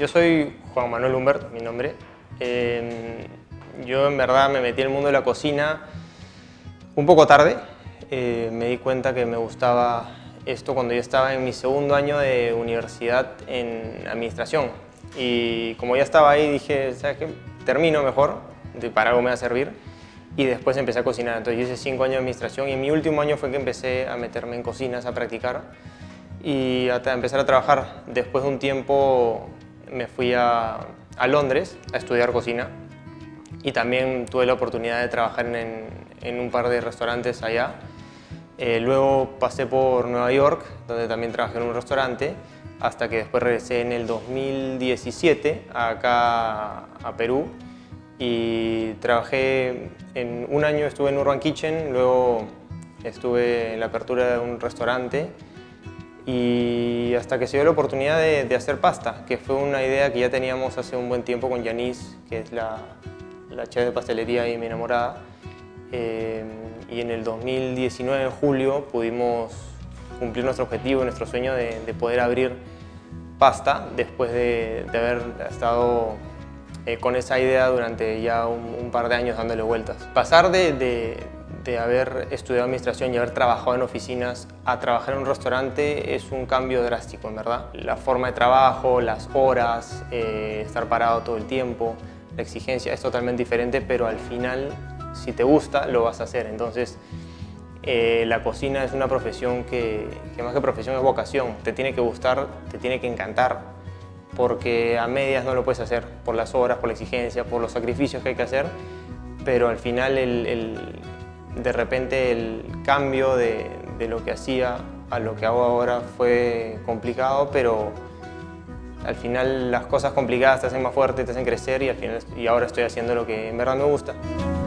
Yo soy Juan Manuel Humbert, mi nombre. Yo en verdad me metí en el mundo de la cocina un poco tarde. Me di cuenta que me gustaba esto cuando yo estaba en mi segundo año de universidad en administración. Y como ya estaba ahí dije, ¿sabes qué? Termino mejor, para algo me va a servir. Y después empecé a cocinar. Entonces yo hice 5 años de administración y en mi último año fue que empecé a meterme en cocinas, a practicar y a empezar a trabajar. Después de un tiempo me fui a Londres a estudiar cocina y también tuve la oportunidad de trabajar en un par de restaurantes allá. Luego pasé por Nueva York, donde también trabajé en un restaurante, hasta que después regresé en el 2017 acá a Perú y trabajé en un año, estuve en Urban Kitchen, luego estuve en la apertura de un restaurante y hasta que se dio la oportunidad de hacer pasta, que fue una idea que ya teníamos hace un buen tiempo con Yanis, que es la chef de pastelería y mi enamorada. Y en el 2019, en julio, pudimos cumplir nuestro objetivo y nuestro sueño de poder abrir pasta después de haber estado con esa idea durante ya un par de años dándole vueltas. Pasar de haber estudiado administración y haber trabajado en oficinas a trabajar en un restaurante es un cambio drástico, en verdad. La forma de trabajo, las horas, estar parado todo el tiempo, la exigencia es totalmente diferente, pero al final, si te gusta, lo vas a hacer. Entonces, la cocina es una profesión que más que profesión es vocación. Te tiene que gustar, te tiene que encantar, porque a medias no lo puedes hacer por las horas, por la exigencia, por los sacrificios que hay que hacer, pero al final de repente el cambio de lo que hacía a lo que hago ahora fue complicado, pero al final las cosas complicadas te hacen más fuerte, te hacen crecer y ahora estoy haciendo lo que en verdad me gusta.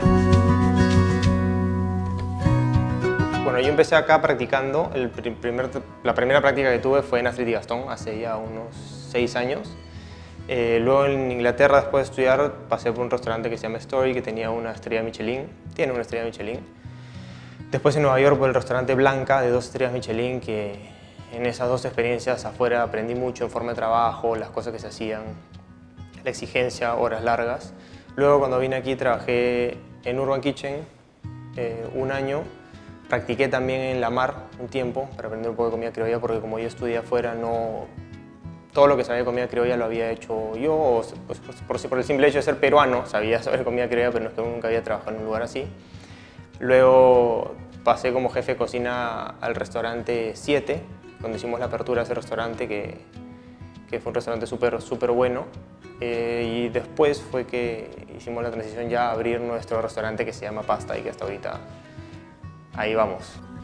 Bueno, yo empecé acá practicando, la primera práctica que tuve fue en Astrid y Gastón, hace ya unos 6 años. Luego en Inglaterra, después de estudiar, pasé por un restaurante que se llama Story, que tenía una estrella Michelin, tiene una estrella Michelin. Después en Nueva York por el restaurante Blanca, de 2 estrellas Michelin, que en esas 2 experiencias afuera aprendí mucho en forma de trabajo, las cosas que se hacían, la exigencia, horas largas. Luego cuando vine aquí trabajé en Urban Kitchen un año. Practiqué también en La Mar un tiempo para aprender un poco de comida criolla, porque como yo estudié afuera, todo lo que sabía de comida criolla lo había hecho yo, pues por el simple hecho de ser peruano sabía sobre comida criolla, pero no es que nunca había trabajado en un lugar así. Luego pasé como jefe de cocina al restaurante 7, cuando hicimos la apertura de ese restaurante, que fue un restaurante súper bueno. Y después fue que hicimos la transición ya a abrir nuestro restaurante que se llama Pasta y que hasta ahorita ahí vamos.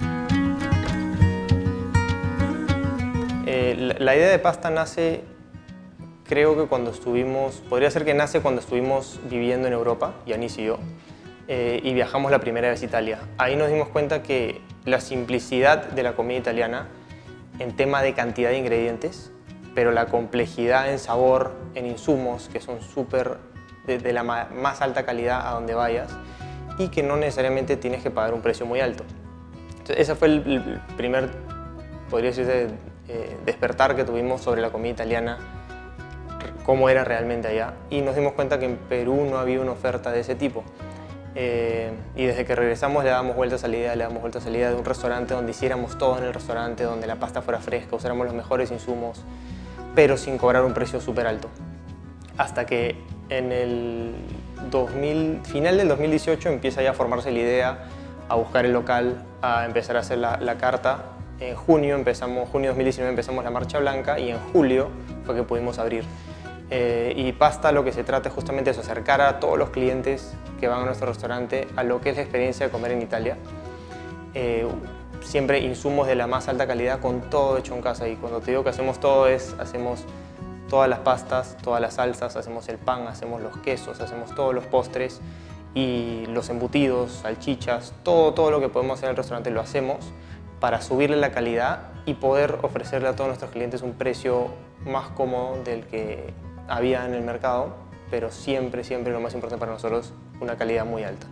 La idea de Pasta nace, creo que podría ser que nace cuando estuvimos viviendo en Europa, Yanis y yo, y viajamos la primera vez a Italia. Ahí nos dimos cuenta que la simplicidad de la comida italiana en tema de cantidad de ingredientes, pero la complejidad en sabor, en insumos, que son de la más alta calidad a donde vayas, y que no necesariamente tienes que pagar un precio muy alto. Entonces, ese fue el primer, podría decirse, despertar que tuvimos sobre la comida italiana, cómo era realmente allá, y nos dimos cuenta que en Perú no había una oferta de ese tipo. Y desde que regresamos le damos vueltas a la idea, de un restaurante donde hiciéramos todo en el restaurante, donde la pasta fuera fresca, usáramos los mejores insumos, pero sin cobrar un precio súper alto. Hasta que en el final del 2018 empieza ya a formarse la idea, a buscar el local, a empezar a hacer la carta. En junio de 2019 empezamos la Marcha Blanca y en julio fue que pudimos abrir. Y Pasta lo que se trata es justamente de acercar a todos los clientes que van a nuestro restaurante a lo que es la experiencia de comer en Italia. Siempre insumos de la más alta calidad con todo hecho en casa, y cuando te digo que hacemos todo hacemos todas las pastas, todas las salsas, hacemos el pan, hacemos los quesos, hacemos todos los postres y los embutidos, salchichas, todo lo que podemos hacer en el restaurante lo hacemos para subirle la calidad y poder ofrecerle a todos nuestros clientes un precio más cómodo del que había en el mercado, pero siempre lo más importante para nosotros, una calidad muy alta.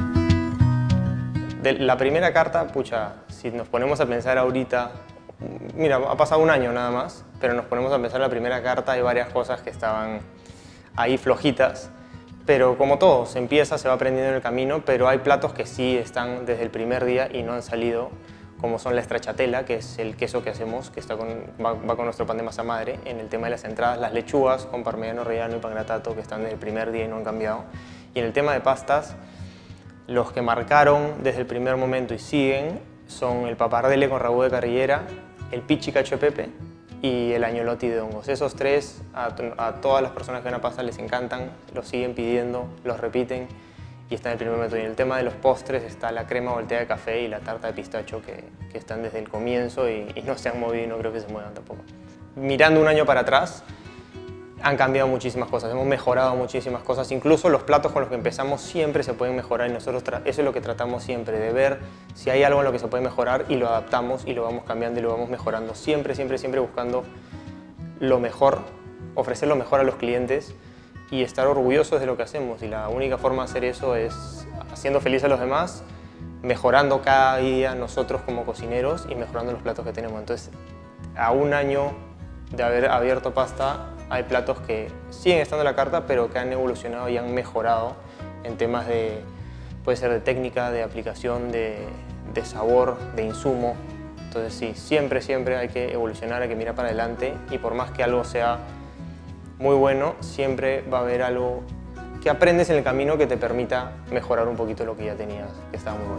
De la primera carta, pucha, si nos ponemos a pensar ahorita, mira, ha pasado un año nada más, pero nos ponemos a empezar la primera carta, hay varias cosas que estaban ahí flojitas, pero como todo, se empieza, se va aprendiendo en el camino, pero hay platos que sí están desde el primer día y no han salido, como son la stracciatella, que es el queso que hacemos, que va con nuestro pan de masa madre. En el tema de las entradas, las lechugas con parmigiano reggiano y pangrattato, que están desde el primer día y no han cambiado. Y en el tema de pastas, los que marcaron desde el primer momento y siguen son el pappardelle con ragú de carrillera, el pichi cacio e pepe y el agnolotti de hongos. Esos tres a todas las personas que van a pasta les encantan, los siguen pidiendo, los repiten y están en el primer momento. Y en el tema de los postres está la crema volteada de café y la tarta de pistacho que están desde el comienzo y no se han movido y no creo que se muevan tampoco. Mirando un año para atrás, han cambiado muchísimas cosas, hemos mejorado muchísimas cosas, incluso los platos con los que empezamos siempre se pueden mejorar y nosotros eso es lo que tratamos siempre, de ver si hay algo en lo que se puede mejorar y lo adaptamos y lo vamos cambiando y lo vamos mejorando, siempre, siempre, siempre buscando lo mejor, ofrecer lo mejor a los clientes y estar orgullosos de lo que hacemos, y la única forma de hacer eso es haciendo feliz a los demás, mejorando cada día nosotros como cocineros y mejorando los platos que tenemos. Entonces, a un año de haber abierto Pasta, hay platos que siguen estando en la carta, pero que han evolucionado y han mejorado en temas de, puede ser de técnica, de aplicación, de sabor, de insumo. Entonces sí, siempre, siempre hay que evolucionar, hay que mirar para adelante, y por más que algo sea muy bueno, siempre va a haber algo que aprendes en el camino que te permita mejorar un poquito lo que ya tenías, que estaba muy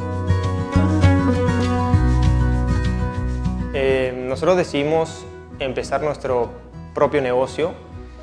bueno. Nosotros decidimos empezar nuestro propio negocio.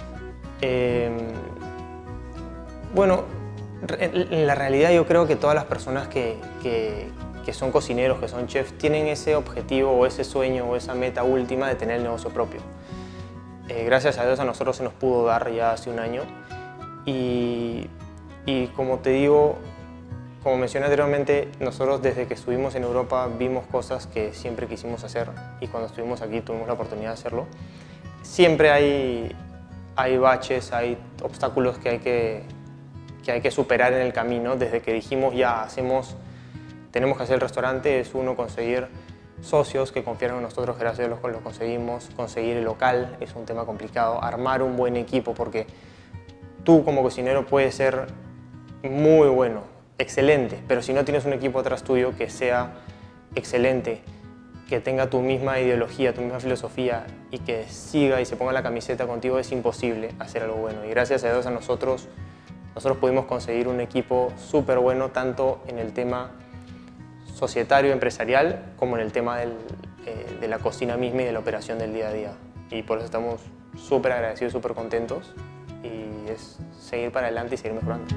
Bueno, en la realidad yo creo que todas las personas que son cocineros, que son chefs, tienen ese objetivo o ese sueño o esa meta última de tener el negocio propio. Gracias a Dios a nosotros se nos pudo dar ya hace un año y como te digo, como mencioné anteriormente, nosotros desde que estuvimos en Europa vimos cosas que siempre quisimos hacer y cuando estuvimos aquí tuvimos la oportunidad de hacerlo. Siempre hay baches, hay obstáculos que hay que superar en el camino. Desde que dijimos ya tenemos que hacer el restaurante, es uno conseguir socios que confiaran en nosotros, gracias a Dios lo conseguimos, conseguir el local es un tema complicado, armar un buen equipo, porque tú como cocinero puedes ser muy bueno, excelente, pero si no tienes un equipo atrás tuyo que sea excelente, que tenga tu misma ideología, tu misma filosofía y que siga y se ponga la camiseta contigo, es imposible hacer algo bueno. Y gracias a Dios a nosotros pudimos conseguir un equipo súper bueno, tanto en el tema societario, empresarial, como en el tema de la cocina misma y de la operación del día a día. Y por eso estamos súper agradecidos, súper contentos, y es seguir para adelante y seguir mejorando.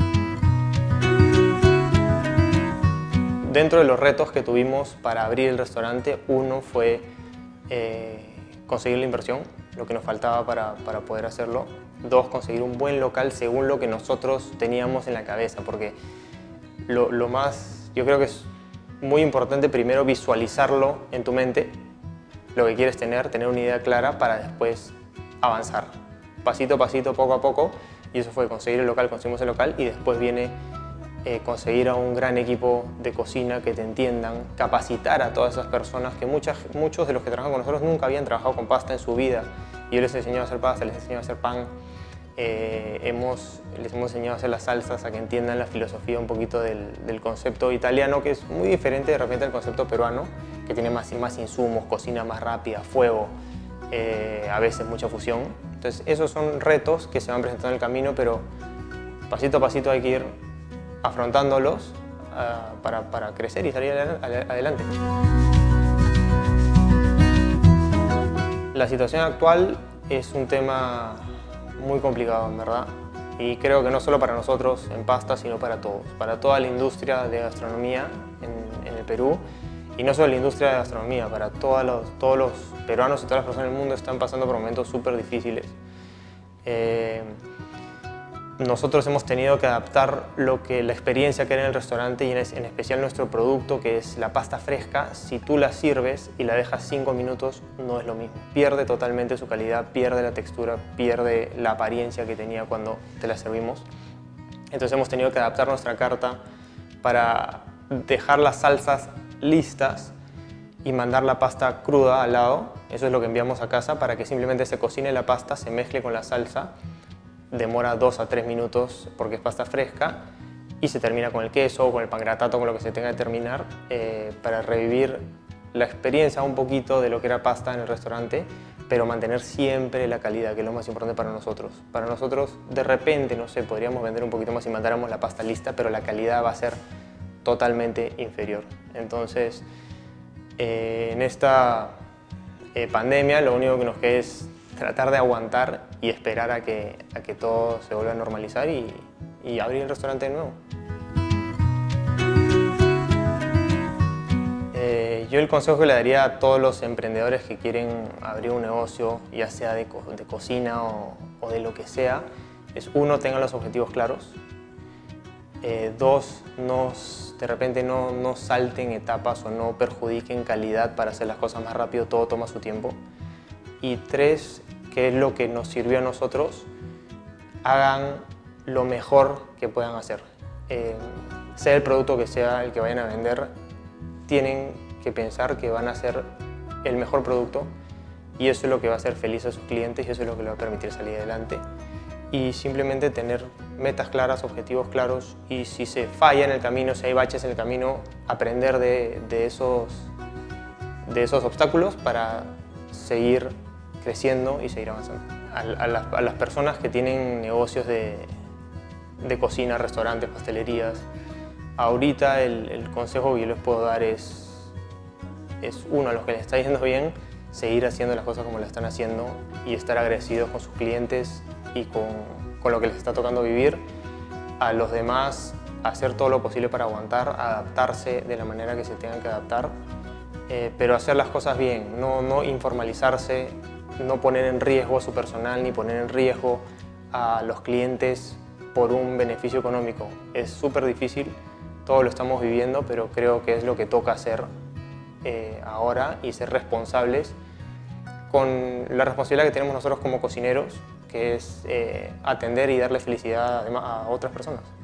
Dentro de los retos que tuvimos para abrir el restaurante, uno fue conseguir la inversión, lo que nos faltaba para poder hacerlo. Dos, conseguir un buen local según lo que nosotros teníamos en la cabeza, porque lo más, yo creo que es muy importante primero visualizarlo en tu mente, lo que quieres tener una idea clara para después avanzar, pasito a pasito, poco a poco, y eso fue conseguir el local, conseguimos el local, y después viene conseguir a un gran equipo de cocina que te entiendan, capacitar a todas esas personas que muchos de los que trabajan con nosotros nunca habían trabajado con pasta en su vida, y yo les he enseñado a hacer pasta, les he enseñado a hacer pan, les hemos enseñado a hacer las salsas, a que entiendan la filosofía un poquito del concepto italiano, que es muy diferente de repente al concepto peruano, que tiene más insumos, cocina más rápida, fuego, a veces mucha fusión. Entonces esos son retos que se van presentando en el camino, pero pasito a pasito hay que ir afrontándolos para crecer y salir adelante. La situación actual es un tema muy complicado, en verdad, y creo que no solo para nosotros en Pasta, sino para todos, para toda la industria de gastronomía en el Perú, y no solo la industria de gastronomía, para todos los peruanos y todas las personas del mundo están pasando por momentos súper difíciles. Nosotros hemos tenido que adaptar la experiencia que era en el restaurante, y en especial nuestro producto, que es la pasta fresca. Si tú la sirves y la dejas 5 minutos, no es lo mismo. Pierde totalmente su calidad, pierde la textura, pierde la apariencia que tenía cuando te la servimos. Entonces hemos tenido que adaptar nuestra carta para dejar las salsas listas y mandar la pasta cruda al lado. Eso es lo que enviamos a casa para que simplemente se cocine la pasta, se mezcle con la salsa. Demora 2 a 3 minutos porque es pasta fresca y se termina con el queso o con el pangrattato, con lo que se tenga que terminar, para revivir la experiencia un poquito de lo que era pasta en el restaurante, pero mantener siempre la calidad, que es lo más importante para nosotros. Para nosotros, de repente, no sé, podríamos vender un poquito más si mandáramos la pasta lista, pero la calidad va a ser totalmente inferior. Entonces, en esta pandemia, lo único que nos queda es tratar de aguantar y esperar a que todo se vuelva a normalizar y abrir el restaurante de nuevo. Yo el consejo que le daría a todos los emprendedores que quieren abrir un negocio, ya sea de cocina o de lo que sea, es: 1, tengan los objetivos claros. 2, de repente no salten etapas o no perjudiquen calidad para hacer las cosas más rápido, todo toma su tiempo. Y 3, que es lo que nos sirvió a nosotros, hagan lo mejor que puedan hacer. Sea el producto que sea el que vayan a vender, tienen que pensar que van a hacer el mejor producto y eso es lo que va a hacer feliz a sus clientes y eso es lo que les va a permitir salir adelante. Y simplemente tener metas claras, objetivos claros, y si se falla en el camino, si hay baches en el camino, aprender de esos obstáculos para seguir creciendo y seguir avanzando. A las personas que tienen negocios de cocina, restaurantes, pastelerías, ahorita el consejo que yo les puedo dar es 1, a los que les está yendo bien, seguir haciendo las cosas como las están haciendo y estar agradecidos con sus clientes y con lo que les está tocando vivir. A los demás, hacer todo lo posible para aguantar, adaptarse de la manera que se tengan que adaptar, pero hacer las cosas bien, no informalizarse, no poner en riesgo a su personal ni poner en riesgo a los clientes por un beneficio económico. Es súper difícil, todo lo estamos viviendo, pero creo que es lo que toca hacer ahora y ser responsables con la responsabilidad que tenemos nosotros como cocineros, que es atender y darle felicidad a otras personas.